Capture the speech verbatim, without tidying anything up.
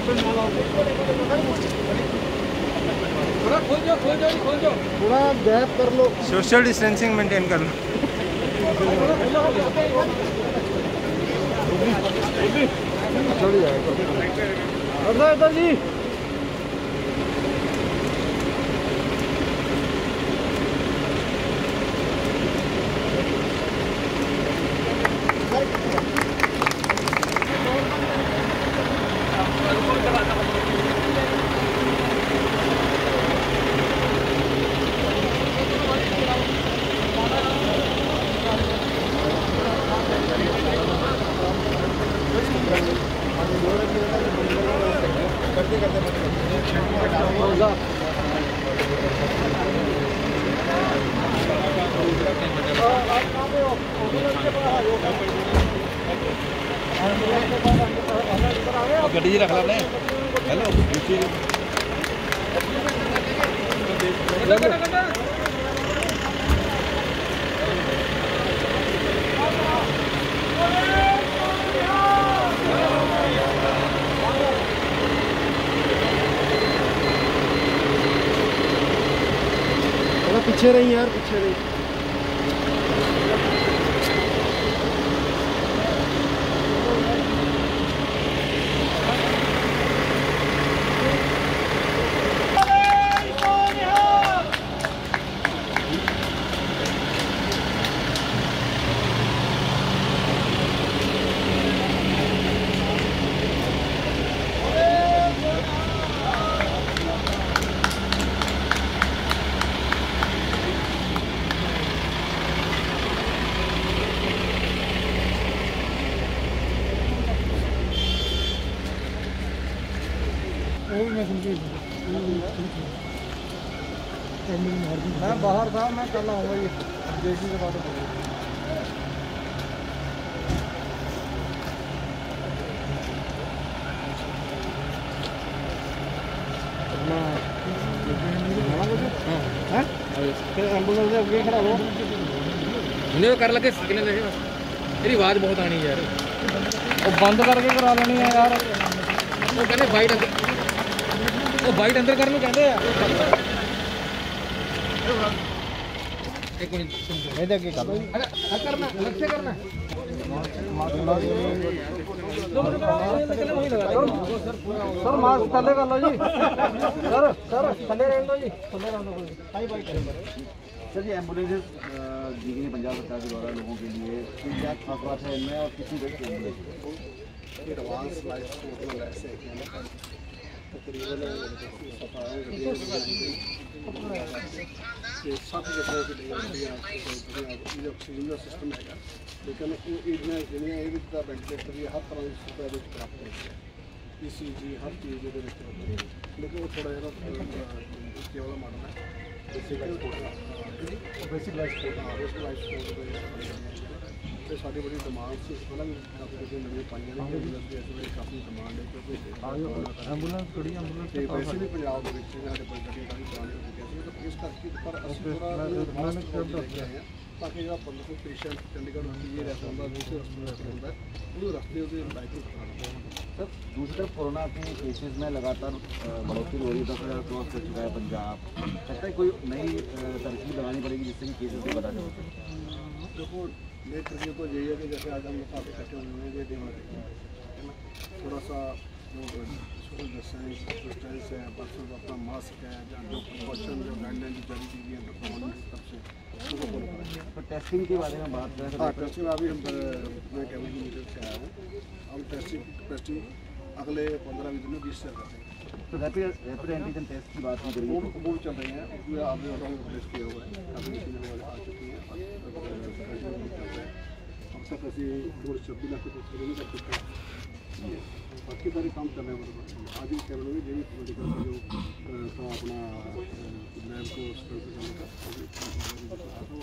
थोड़ा गैप कर लो, social distancing maintain कर लो। इधर जी गड्डी जी रख ला अपने। हेलो पीछे रही यार, पीछे रही। मैं बाहर था, मैं कल आऊँगा ये जेसी के बाद। एम्बुलेंस से अगे खड़ा हो नहीं कर लगे मेरी आवाज़ बहुत आनी है यार। वो बंद करके करा लेनी है यार। वो कहते बाइट अंदर, वो बाइट अंदर करने कहते हैं। एक मिनट नहीं देखे कर करना अलग से करना सर, मास्क थले कर लो जी। सर सर थले रहने दो जी, थले रहने दो। हाई बाइक सर जी, एम्बुलेंसेज दी गई पंजाब सरकार के द्वारा लोगों के लिए, क्या खास बात है इनमें और कितनी देर की एम्बुलेंस? एडवांस लाइफ पोर्टल ऐसे तकरीबन सत्त जगह ऑक्सीजन का सिस्टम है, लेकिन वेंटिलेटर भी हर तरह की सुविधा प्राप्त हो है। ई सी जी हर चीज़ ये, लेकिन वो थोड़ा जरा केवल मॉडल है basic life portal basic life portal basic life portal तो सारी बड़ी डिमांड से पहले भी काफ़ी चीज़ें नवी पाई हैं, काफ़ी डिमांड है क्योंकि एम्बुलेंस खड़ी एम्बुलेंस वैसे भी पंजाब के साढ़े कोई गड्डियां काफ़ी पुरानी हो चुकी हैं, तो इस करके पर असं थोड़ा हैं ताकि जो पंद्रह सौ पेशेंट चंडीगढ़ ये रहता होंगे दूसरे रस्ते रहता होंगे वो रस्ते बाइकिंग सर, दूसरी तरफ कोरोना के केसेस में लगातार बढ़ोतरी हो रही है, दस हज़ार क्रॉस कर चुका है पंजाब। लगता है कोई नई तरकीब लगानी पड़ेगी जिससे कि केसेस को बता दें। देखो मेरी तरकीब तो यही है कि जैसे आज हम लोग काफ़ी इकट्ठे हुए हैं, ये देना चाहिए है ना, थोड़ा सा जो सोशल डिस्टेंस है, पर्सनल अपना मास्क है, जो प्रिकॉशन जो गाइडलाइन जारी की गई है गवर्नमेंट की तरफ से उसको फॉलो करें। तो टेस्टिंग के बारे में बात करें। हाँ, टेस्टिंग अभी हम मैं कैबिनेट मीटिंग से आया हूँ, हम टेस्टिंग टेस्टिंग अगले पंद्रह बीस दिन में बीस से करते हैं। तो रैपिड रैपिड एंटीजन टेस्ट की बात की वो वो चल रही है, उसमें आपने प्लेस किया हुआ है, अभी मशीनें वगैरह आ चुकी हैं, अब तक ऐसी थोड़ी छब्बीस लाख रुपये नहीं कर सकते, बाकी सारे काम चल रहे हैं। आज ही कैबिनेट में यही मेडिकल का जो था अपना लैब को